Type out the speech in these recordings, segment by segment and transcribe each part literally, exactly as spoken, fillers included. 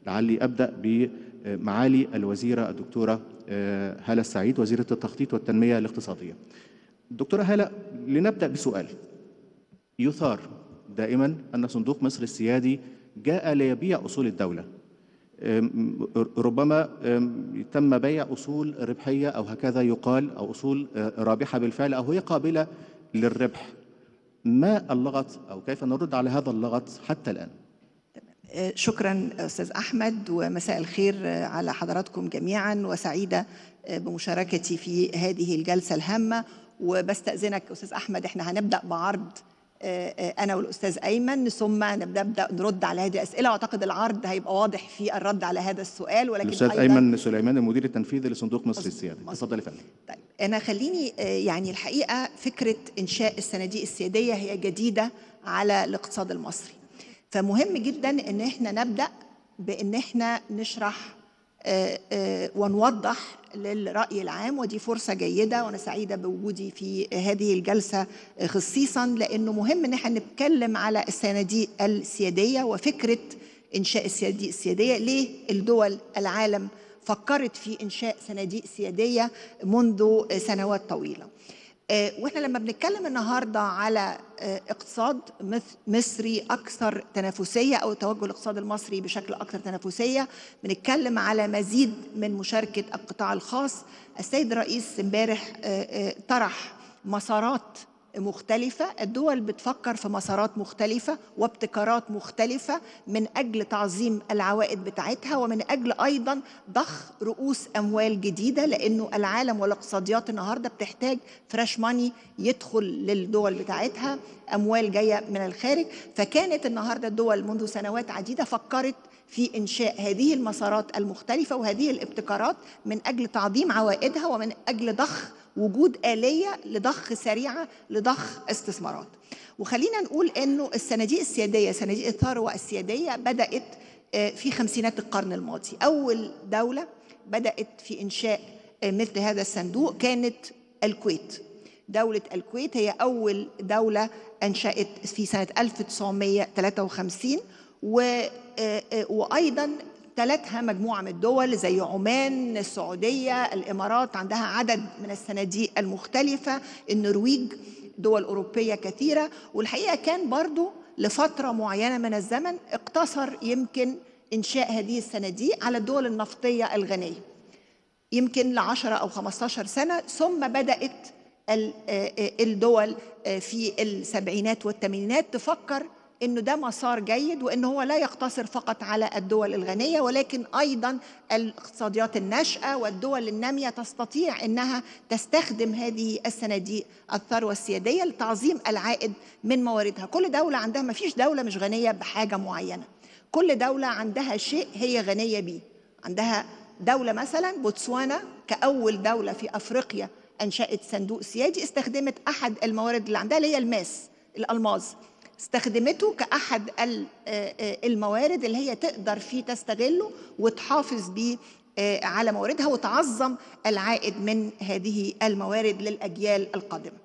لعلي أبدأ بمعالي الوزيرة الدكتورة هالة السعيد وزيرة التخطيط والتنمية الاقتصادية. دكتورة هالة، لنبدأ بسؤال. يثار دائما أن صندوق مصر السيادي جاء ليبيع أصول الدولة، ربما تم بيع أصول ربحية أو هكذا يقال، أو أصول رابحة بالفعل أو هي قابلة للربح. ما اللغط أو كيف نرد على هذا اللغط حتى الآن؟ شكرا أستاذ أحمد، ومساء الخير على حضراتكم جميعا، وسعيدة بمشاركتي في هذه الجلسة الهامة. وبستأذنك أستاذ أحمد، احنا هنبدأ بعرض أنا والأستاذ أيمن، ثم نبدأ نرد على هذه الأسئلة، وأعتقد العرض هيبقى واضح في الرد على هذا السؤال. ولكن الأستاذ أيمن سليمان المدير التنفيذي لصندوق مصر السيادي. تفضل يا فندم. طيب، أنا خليني يعني الحقيقة فكرة إنشاء الصناديق السيادية هي جديدة على الاقتصاد المصري، فمهم جدا إن احنا نبدأ بإن احنا نشرح ونوضح للرأي العام، ودي فرصة جيدة وأنا سعيدة بوجودي في هذه الجلسة خصيصا لأنه مهم إن احنا نتكلم على الصناديق السيادية وفكرة إنشاء الصناديق السيادية. ليه الدول العالم فكرت في إنشاء صناديق سيادية منذ سنوات طويلة. واحنا لما بنتكلم النهارده على اقتصاد مصري اكثر تنافسيه او توجه الاقتصاد المصري بشكل اكثر تنافسيه، بنتكلم على مزيد من مشاركه القطاع الخاص. السيد الرئيس امبارح طرح مسارات مختلفة، الدول بتفكر في مسارات مختلفة وابتكارات مختلفة من أجل تعظيم العوائد بتاعتها، ومن أجل أيضا ضخ رؤوس أموال جديدة، لأنه العالم والاقتصاديات النهاردة بتحتاج فريش ماني يدخل للدول بتاعتها، أموال جاية من الخارج. فكانت النهاردة الدول منذ سنوات عديدة فكرت في إنشاء هذه المسارات المختلفة وهذه الابتكارات من أجل تعظيم عوائدها ومن أجل ضخ وجود آلية لضخ سريعة لضخ استثمارات. وخلينا نقول أنه الصناديق السيادية، صناديق الثروة السيادية بدأت في خمسينات القرن الماضي. أول دولة بدأت في إنشاء مثل هذا الصندوق كانت الكويت. دولة الكويت هي أول دولة أنشأت في سنة ألف وتسعمائة وثلاثة وخمسين، وأيضا تلتها مجموعة من الدول زي عمان، السعودية، الإمارات عندها عدد من الصناديق المختلفة، النرويج، دول أوروبية كثيرة. والحقيقة كان برضو لفترة معينة من الزمن اقتصر يمكن إنشاء هذه الصناديق على الدول النفطية الغنية يمكن لعشرة أو خمستاشر سنة، ثم بدأت الدول في السبعينات والثمانينات تفكر إنه ده مسار جيد، وإنه هو لا يقتصر فقط على الدول الغنية ولكن أيضا الاقتصاديات الناشئة والدول النامية تستطيع إنها تستخدم هذه الصناديق الثروة السيادية لتعظيم العائد من مواردها. كل دولة عندها، ما فيش دولة مش غنية بحاجة معينة، كل دولة عندها شيء هي غنية بيه. عندها دولة مثلا بوتسوانا كأول دولة في أفريقيا أنشأت صندوق سيادي، استخدمت أحد الموارد اللي عندها اللي هي الماس، الألماظ، استخدمته كأحد الموارد اللي هي تقدر فيه تستغله وتحافظ بيه على مواردها وتعظم العائد من هذه الموارد للأجيال القادمة.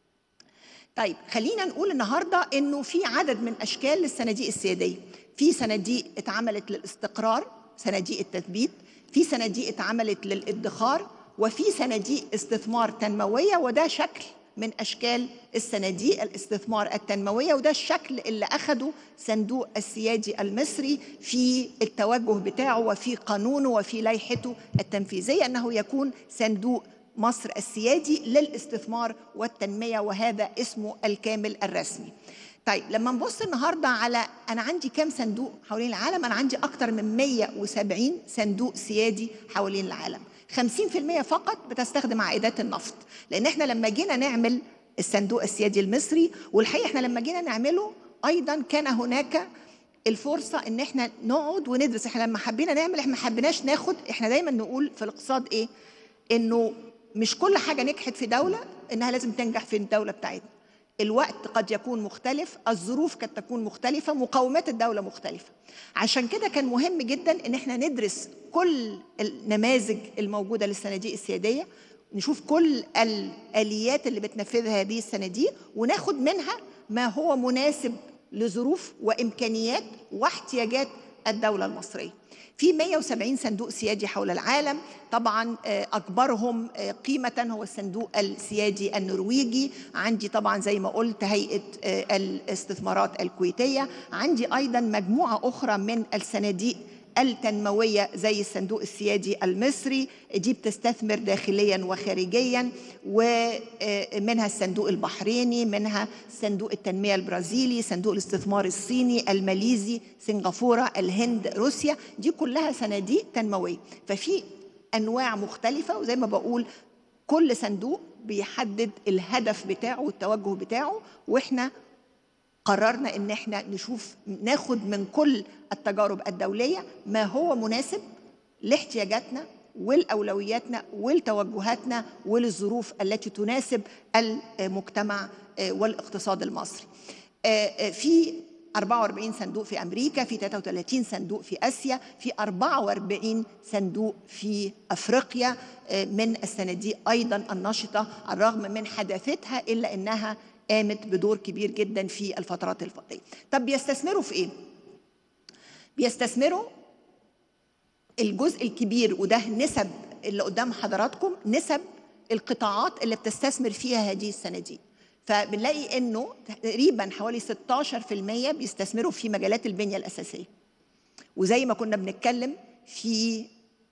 طيب، خلينا نقول النهاردة إنه في عدد من أشكال للصناديق السيادية. في صناديق اتعملت للاستقرار، صناديق التثبيت، في صناديق اتعملت للادخار، وفي صناديق استثمار تنموية، وده شكل من أشكال الصناديق الاستثمار التنموية، وده الشكل اللي أخده صندوق السيادي المصري في التوجه بتاعه وفي قانونه وفي لائحته التنفيذية، أنه يكون صندوق مصر السيادي للاستثمار والتنمية، وهذا اسمه الكامل الرسمي. طيب، لما نبص النهاردة على أنا عندي كام صندوق حوالين العالم، أنا عندي أكتر من مئة وسبعين صندوق سيادي حوالين العالم. خمسين بالمئة فقط بتستخدم عائدات النفط، لأن احنا لما جينا نعمل الصندوق السيادي المصري، والحقيقة احنا لما جينا نعمله أيضا كان هناك الفرصة ان احنا نقعد وندرس. احنا لما حبينا نعمل، احنا ما حبيناش ناخد، احنا دايما نقول في الاقتصاد ايه، انه مش كل حاجة نجحت في دولة انها لازم تنجح في الدولة بتاعتنا. الوقت قد يكون مختلف، الظروف قد تكون مختلفة، مقومات الدولة مختلفة. عشان كده كان مهم جدا ان احنا ندرس كل النماذج الموجودة للصناديق السيادية، نشوف كل الآليات اللي بتنفذها هذه الصناديق، وناخد منها ما هو مناسب لظروف وإمكانيات واحتياجات الدولة المصرية. في مئة وسبعين صندوق سيادي حول العالم، طبعا أكبرهم قيمة هو الصندوق السيادي النرويجي، عندي طبعا زي ما قلت هيئة الاستثمارات الكويتية، عندي أيضا مجموعة أخرى من الصناديق التنموية زي الصندوق السيادي المصري، دي بتستثمر داخليا وخارجيا، ومنها الصندوق البحريني، منها صندوق التنمية البرازيلي، صندوق الاستثمار الصيني، الماليزي، سنغافورة، الهند، روسيا، دي كلها صناديق تنموية. ففي أنواع مختلفة، وزي ما بقول كل صندوق بيحدد الهدف بتاعه والتوجه بتاعه، وإحنا قررنا ان احنا نشوف ناخد من كل التجارب الدولية ما هو مناسب لاحتياجاتنا والأولوياتنا والتوجهاتنا وللظروف التي تناسب المجتمع والاقتصاد المصري. في أربعة وأربعين صندوق في أمريكا، في ثلاثة وثلاثين صندوق في آسيا، في أربعة وأربعين صندوق في أفريقيا من الصناديق أيضا النشطة على الرغم من حداثتها إلا أنها قامت بدور كبير جدا في الفترات الفضية. طب بيستثمروا في ايه؟ بيستثمروا الجزء الكبير، وده نسب اللي قدام حضراتكم، نسب القطاعات اللي بتستثمر فيها هذه الصناديق. فبنلاقي انه تقريبا حوالي ستاشر في المئة بيستثمروا في مجالات البنية الأساسية، وزي ما كنا بنتكلم في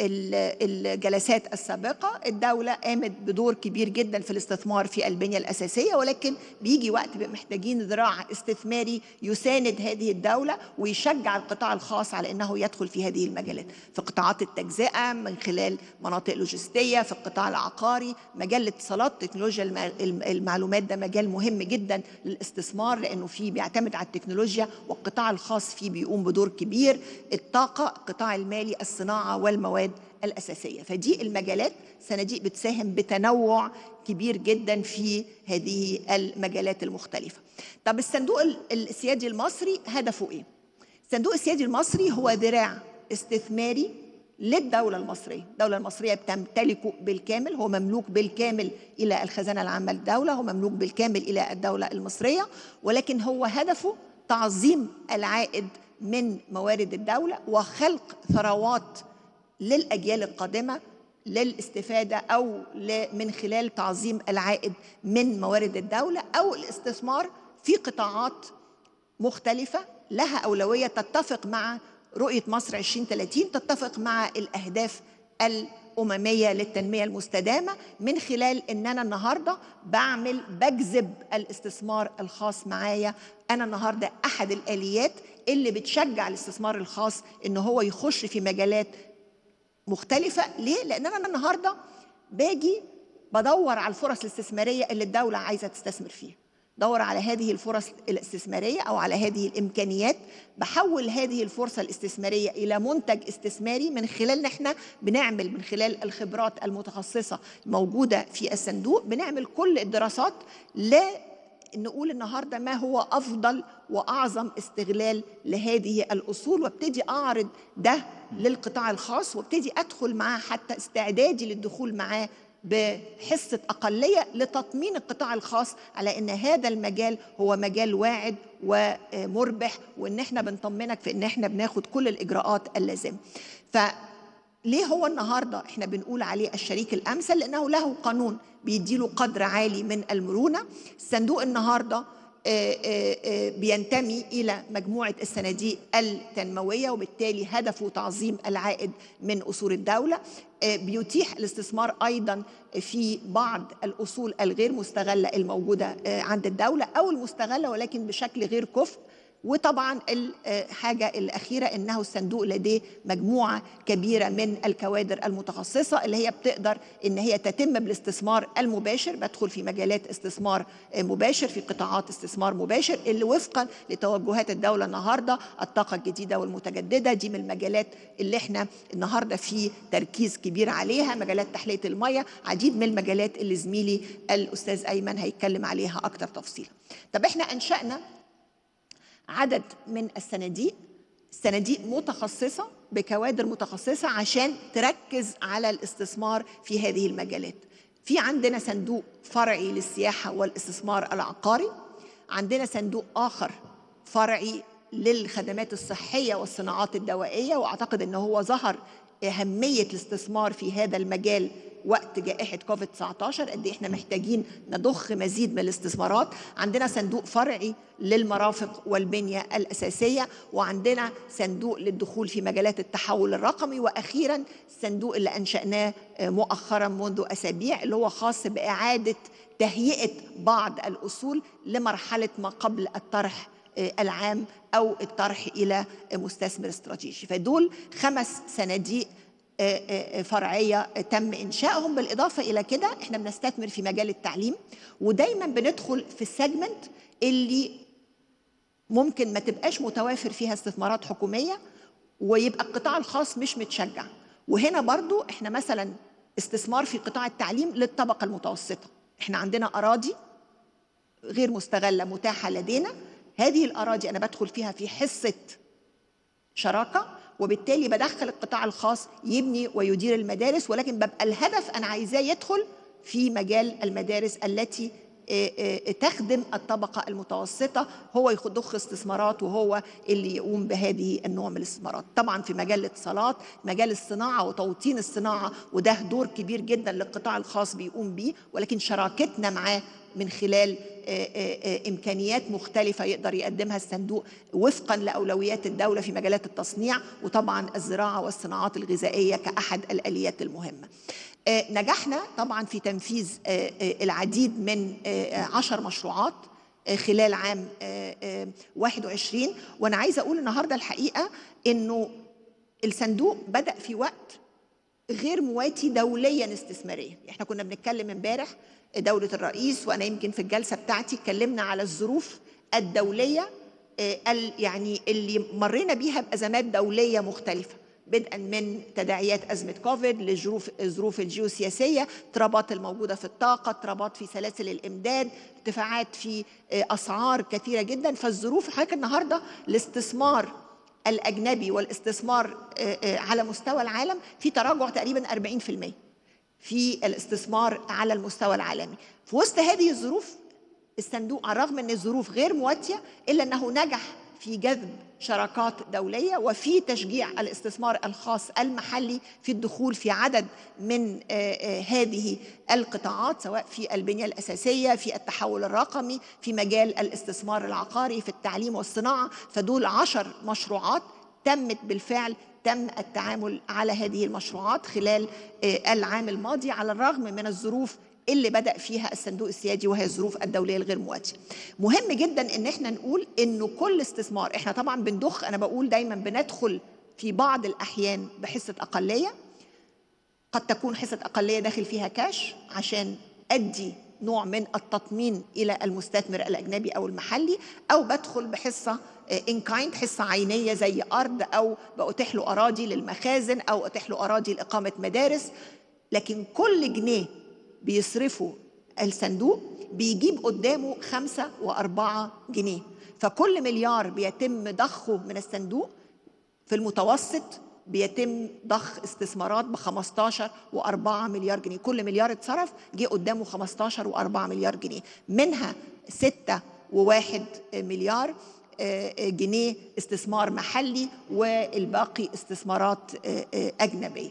الجلسات السابقة، الدولة قامت بدور كبير جدا في الاستثمار في البنية الأساسية، ولكن بيجي وقت محتاجين ذراع استثماري يساند هذه الدولة ويشجع القطاع الخاص على أنه يدخل في هذه المجالات، في قطاعات التجزئة من خلال مناطق لوجستية، في القطاع العقاري، مجال الاتصالات، تكنولوجيا المعلومات، ده مجال مهم جدا للاستثمار لأنه فيه بيعتمد على التكنولوجيا والقطاع الخاص فيه بيقوم بدور كبير، الطاقة، القطاع المالي، الصناعة والمواد الأساسية. فدي المجالات صناديق بتساهم بتنوع كبير جدا في هذه المجالات المختلفة. طب الصندوق السيادي المصري هدفه إيه؟ الصندوق السيادي المصري هو ذراع استثماري للدولة المصرية. الدولة المصرية بتمتلكه بالكامل، هو مملوك بالكامل إلى الخزانة العامة للدولة، هو مملوك بالكامل إلى الدولة المصرية، ولكن هو هدفه تعظيم العائد من موارد الدولة وخلق ثروات للأجيال القادمة للاستفادة أو من خلال تعظيم العائد من موارد الدولة أو الاستثمار في قطاعات مختلفة لها أولوية تتفق مع رؤية مصر عشرين ثلاثين، تتفق مع الأهداف الأممية للتنمية المستدامة، من خلال أن أنا النهاردة بعمل بجذب الاستثمار الخاص معايا. أنا النهاردة أحد الآليات اللي بتشجع الاستثمار الخاص أنه هو يخش في مجالات مختلفة. ليه؟ لأن أنا النهاردة باجي بدور على الفرص الاستثمارية اللي الدولة عايزة تستثمر فيها، دور على هذه الفرص الاستثمارية أو على هذه الإمكانيات، بحول هذه الفرصة الاستثمارية إلى منتج استثماري من خلال نحن بنعمل من خلال الخبرات المتخصصة موجودة في الصندوق، بنعمل كل الدراسات ل نقول النهاردة ما هو أفضل وأعظم استغلال لهذه الأصول، وابتدي أعرض ده للقطاع الخاص وابتدي أدخل معاه حتى استعدادي للدخول معاه بحصة أقلية لتطمين القطاع الخاص على أن هذا المجال هو مجال واعد ومربح، وأن احنا بنطمنك في أن احنا بناخد كل الإجراءات اللازمة. فليه هو النهاردة احنا بنقول عليه الشريك الأمثل؟ لأنه له قانون بيديله قدر عالي من المرونة. الصندوق النهاردة بينتمي إلى مجموعة الصناديق التنموية، وبالتالي هدفه تعظيم العائد من أصول الدولة، بيتيح الاستثمار أيضا في بعض الأصول الغير مستغلة الموجودة عند الدولة أو المستغلة ولكن بشكل غير كفء. وطبعا الحاجة الأخيرة أنه الصندوق لديه مجموعة كبيرة من الكوادر المتخصصة اللي هي بتقدر أن هي تتم بالاستثمار المباشر، بدخل في مجالات استثمار مباشر، في قطاعات استثمار مباشر اللي وفقا لتوجهات الدولة النهاردة، الطاقة الجديدة والمتجددة دي من المجالات اللي احنا النهاردة في تركيز كبير عليها، مجالات تحلية المياه، عديد من المجالات اللي زميلي الأستاذ أيمن هيتكلم عليها أكتر تفصيلا. طب احنا أنشأنا عدد من الصناديق، صناديق متخصصة بكوادر متخصصة عشان تركز على الاستثمار في هذه المجالات. في عندنا صندوق فرعي للسياحة والاستثمار العقاري، عندنا صندوق آخر فرعي للخدمات الصحية والصناعات الدوائية، وأعتقد أنه هو ظهر أهمية الاستثمار في هذا المجال وقت جائحة كوفيد تسعة عشر، قد إيه إحنا محتاجين نضخ مزيد من الاستثمارات. عندنا صندوق فرعي للمرافق والبنية الأساسية، وعندنا صندوق للدخول في مجالات التحول الرقمي، وأخيراً الصندوق اللي أنشأناه مؤخراً منذ أسابيع اللي هو خاص بإعادة تهيئة بعض الأصول لمرحلة ما قبل الطرح العام أو الطرح إلى مستثمر استراتيجي. فدول خمس صناديق فرعية تم إنشائهم. بالإضافة إلى كده إحنا بنستثمر في مجال التعليم، ودايما بندخل في السيجمنت اللي ممكن ما تبقاش متوافر فيها استثمارات حكومية ويبقى القطاع الخاص مش متشجع. وهنا برضو إحنا مثلا استثمار في قطاع التعليم للطبقة المتوسطة. إحنا عندنا أراضي غير مستغلة متاحة لدينا، هذه الأراضي أنا بدخل فيها في حصة شراكة، وبالتالي بدخل القطاع الخاص يبني ويدير المدارس، ولكن ببقى الهدف أنا عايزاه يدخل في مجال المدارس التي تخدم الطبقة المتوسطة، هو يضخ استثمارات وهو اللي يقوم بهذه النوع من الاستثمارات. طبعا في مجال الاتصالات، مجال الصناعة وتوطين الصناعة، وده دور كبير جدا للقطاع الخاص بيقوم بيه، ولكن شراكتنا معاه من خلال إمكانيات مختلفة يقدر يقدمها الصندوق وفقا لأولويات الدولة في مجالات التصنيع، وطبعا الزراعة والصناعات الغذائية كأحد الآليات المهمة. نجحنا طبعا في تنفيذ العديد من عشر مشروعات خلال عام واحد وعشرين، وأنا عايزة أقول النهاردة الحقيقة أنه الصندوق بدأ في وقت غير مواتي دوليا استثماريا. احنا كنا بنتكلم امبارح دولة الرئيس، وأنا يمكن في الجلسة بتاعتي اتكلمنا على الظروف الدولية يعني اللي مرينا بيها بأزمات دولية مختلفة، بدءا من تداعيات أزمة كوفيد لظروف الظروف الجيوسياسية، اضطرابات الموجودة في الطاقة، اضطرابات في سلاسل الإمداد، ارتفاعات في أسعار كثيرة جدا. فالظروف حضرتك النهاردة الاستثمار الأجنبي والاستثمار على مستوى العالم في تراجع تقريبا أربعين بالمئة في الاستثمار على المستوى العالمي. في وسط هذه الظروف الصندوق على الرغم أن الظروف غير مواتية إلا أنه نجح في جذب شراكات دولية وفي تشجيع الاستثمار الخاص المحلي في الدخول في عدد من هذه القطاعات، سواء في البنية الأساسية، في التحول الرقمي، في مجال الاستثمار العقاري، في التعليم والصناعة. فدول عشر مشروعات تمت بالفعل، تم التعامل على هذه المشروعات خلال العام الماضي على الرغم من الظروف اللي بدأ فيها الصندوق السيادي وهي الظروف الدولية الغير مواتية. مهم جدا ان احنا نقول انه كل استثمار، احنا طبعا بنضخ، انا بقول دايما بندخل في بعض الاحيان بحصة اقلية، قد تكون حصة اقلية داخل فيها كاش عشان ادي نوع من التطمين الى المستثمر الاجنبي او المحلي، او بدخل بحصة ان كايند، حصة عينية زي ارض، او بأتيح له اراضي للمخازن، او اتيح له اراضي لاقامة مدارس. لكن كل جنيه بيصرفوا الصندوق بيجيب قدامه خمسة وأربعة جنيه، فكل مليار بيتم ضخه من الصندوق في المتوسط بيتم ضخ استثمارات بخمستاشر وأربعة مليار جنيه. كل مليار اتصرف جه قدامه خمستاشر وأربعة مليار جنيه، منها ستة وواحد مليار جنيه استثمار محلي والباقي استثمارات أجنبية.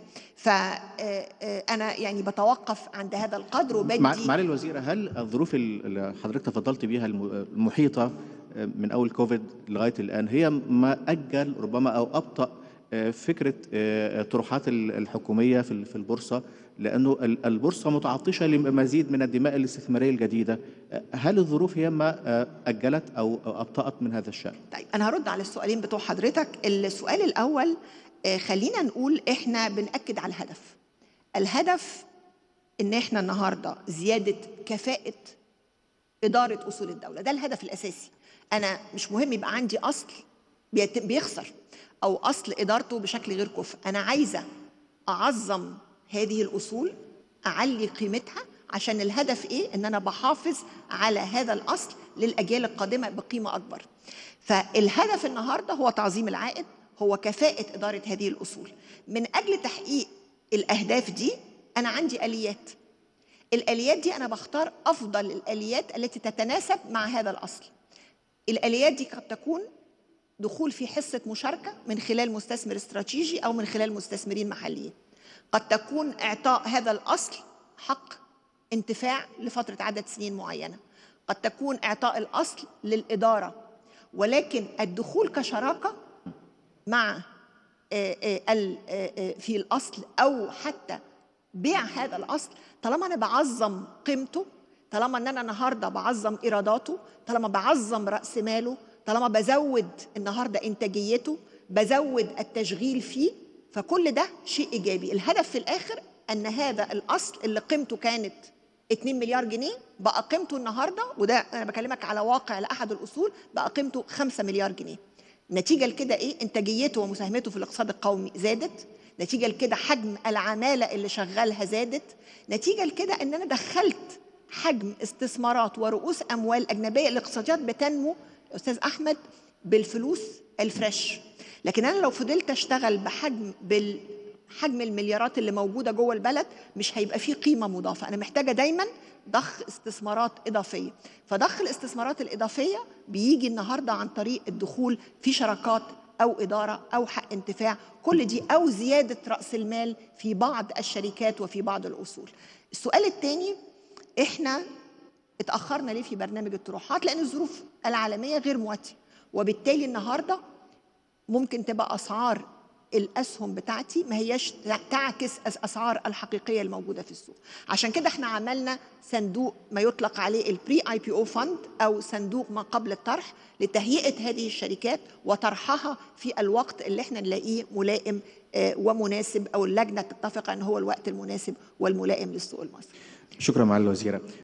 فأنا يعني بتوقف عند هذا القدر وبدي. معالي الوزيرة، هل الظروف اللي حضرتك تفضلت بيها المحيطة من أول كوفيد لغاية الآن هي ما أجل ربما أو أبطأ فكرة طروحات الحكومية في البورصة، لأنه البورصة متعطشة لمزيد من الدماء الاستثمارية الجديدة؟ هل الظروف هي ما أجلت أو أبطأت من هذا الشأن؟ طيب أنا هرد على السؤالين بتوع حضرتك. السؤال الأول، خلينا نقول إحنا بنأكد على الهدف. الهدف إن إحنا النهاردة زيادة كفاءة إدارة أصول الدولة، ده الهدف الأساسي. أنا مش مهم يبقى عندي أصل بيخسر أو أصل إدارته بشكل غير كفء، أنا عايزة أعظم هذه الأصول، أعلي قيمتها، عشان الهدف إيه؟ إن أنا بحافظ على هذا الأصل للأجيال القادمة بقيمة أكبر. فالهدف النهاردة هو تعظيم العائد، هو كفاءة إدارة هذه الأصول. من أجل تحقيق الأهداف دي أنا عندي آليات. الآليات دي أنا بختار أفضل الآليات التي تتناسب مع هذا الأصل. الآليات دي قد تكون دخول في حصة مشاركة من خلال مستثمر استراتيجي أو من خلال مستثمرين محليين. قد تكون إعطاء هذا الأصل حق انتفاع لفترة عدد سنين معينة، قد تكون إعطاء الأصل للإدارة، ولكن الدخول كشراكة مع في الأصل أو حتى بيع هذا الأصل، طالما أنا بعظم قيمته، طالما أن أنا النهاردة بعظم إيراداته، طالما بعظم رأس ماله، طالما بزود النهاردة إنتاجيته، بزود التشغيل فيه، فكل ده شيء إيجابي. الهدف في الآخر أن هذا الأصل اللي قيمته كانت اتنين مليار جنيه بقى قيمته النهاردة، وده أنا بكلمك على واقع لأحد الأصول، بقى قيمته خمسة مليار جنيه. نتيجة لكده إيه؟ إنتاجيته ومساهمته في الاقتصاد القومي زادت، نتيجة لكده حجم العمالة اللي شغالها زادت، نتيجة لكده إن أنا دخلت حجم استثمارات ورؤوس أموال أجنبية. الاقتصاديات بتنمو أستاذ أحمد بالفلوس الفريش، لكن أنا لو فضلت أشتغل بحجم بالحجم المليارات اللي موجودة جوه البلد مش هيبقى فيه قيمة مضافة. أنا محتاجة دايما ضخ استثمارات إضافية، فضخ الاستثمارات الإضافية بيجي النهاردة عن طريق الدخول في شراكات أو إدارة أو حق انتفاع، كل دي أو زيادة رأس المال في بعض الشركات وفي بعض الأصول. السؤال الثاني، إحنا اتأخرنا ليه في برنامج الطروحات؟ لأن الظروف العالمية غير مواتية، وبالتالي النهاردة ممكن تبقى أسعار الأسهم بتاعتي ما هياش تعكس الأسعار الحقيقية الموجودة في السوق. عشان كده احنا عملنا صندوق ما يطلق عليه البري اي بي او فند أو صندوق ما قبل الطرح لتهيئة هذه الشركات وطرحها في الوقت اللي احنا نلاقيه ملائم ومناسب، أو اللجنة تتفق أن هو الوقت المناسب والملائم للسوق المصري. شكرا معالي الوزيرة.